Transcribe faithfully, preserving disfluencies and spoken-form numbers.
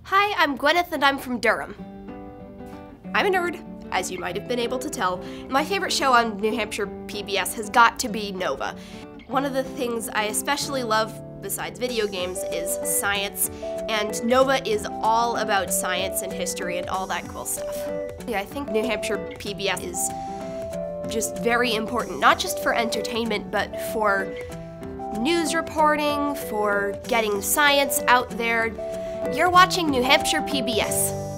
Hi, I'm Gwyneth and I'm from Durham. I'm a nerd, as you might have been able to tell. My favorite show on New Hampshire P B S has got to be Nova. One of the things I especially love, besides video games, is science, and Nova is all about science and history and all that cool stuff. Yeah, I think New Hampshire P B S is just very important, not just for entertainment, but for news reporting, for getting science out there. You're watching New Hampshire P B S.